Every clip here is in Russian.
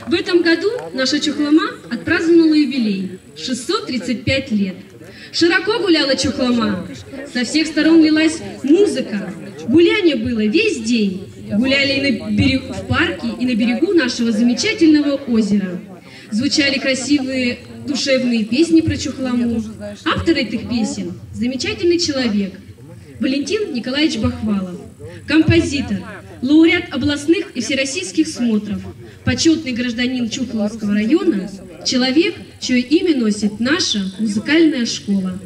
В этом году наша Чухлома отпраздновала юбилей – 635 лет. Широко гуляла Чухлома, со всех сторон лилась музыка. Гуляние было весь день. Гуляли в парке и на берегу нашего замечательного озера. Звучали красивые душевные песни про Чухлому. Автор этих песен – замечательный человек Валентин Николаевич Бахвалов, композитор, лауреат областных и всероссийских смотров, почетный гражданин Чухловского района, человек, чье имя носит наша музыкальная школа.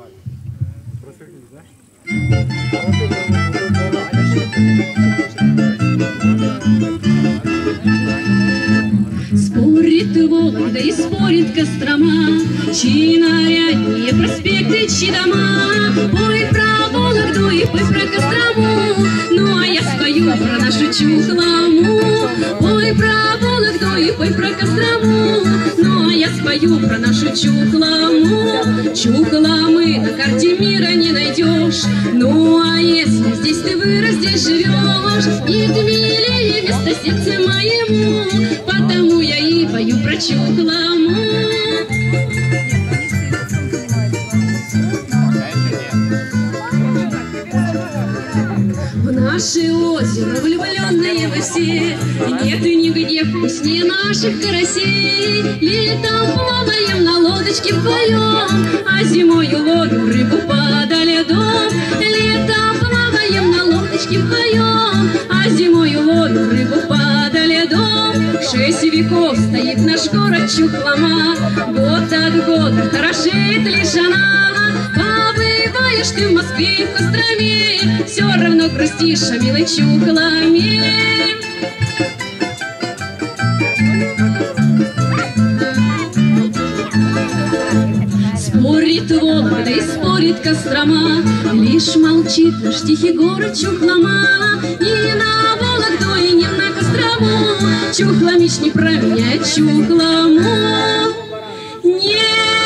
Спорит Вологда и спорит Кострома, чьи наряднее проспекты, чьи дома. Пой про Вологду и пой про Кострому, ну а я спою про нашу Чухлому. Пой про Вологду и пой про Кострому, ну а я спою про нашу Чухлому. Чухломы на карте мира не найдешь, ну а если здесь ты вырос, здесь живешь, нет милее место сердце моему, потому я и пою про Чухлому. В наше озеро влюбленные вы все, нет и нигде вкуснее наших карасей. Летом плаваем на лодочке вдвоем, а зимою ловим рыбу подо льдом. Летом плаваем на лодочке вдвоем, а зимою ловим рыбу подо льдом. 6 веков стоит наш город Чухлома, год от года хорошеет лишь она. Побываешь ты в Москве и в Костроме, все равно грустишь о милой Чухломе. Спорит Вологда и спорит Кострома, лишь молчит наш тихий город Чухлома. Ни на Вологду и ни на Кострому Чухломич не променяет Чухлому. Не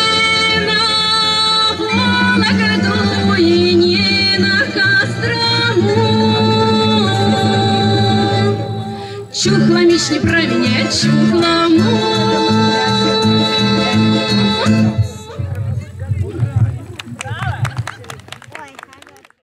на Вологду и не на Кострому Чухломич не променяет Чухлому.